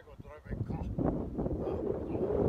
ドライブ行くか。なるほど。